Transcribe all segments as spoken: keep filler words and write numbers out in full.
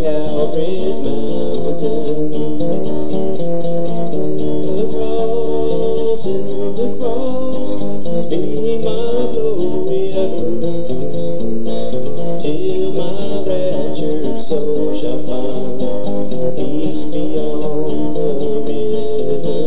Calvary's mountain. The cross, in the cross, be my glory ever, till my raptured soul shall find peace beyond the river.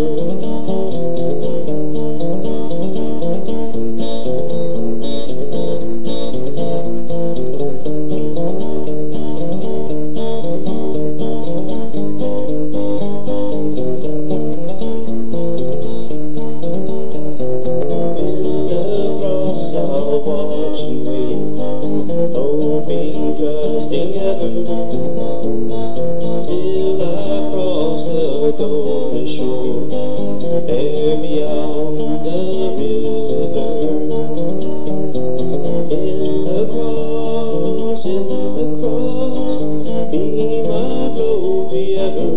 Trusting ever, till I cross the golden shore, there beyond the river. In the cross, in the cross, be my glory ever,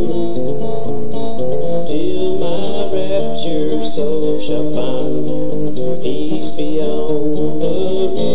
till my raptured soul shall find peace beyond the river.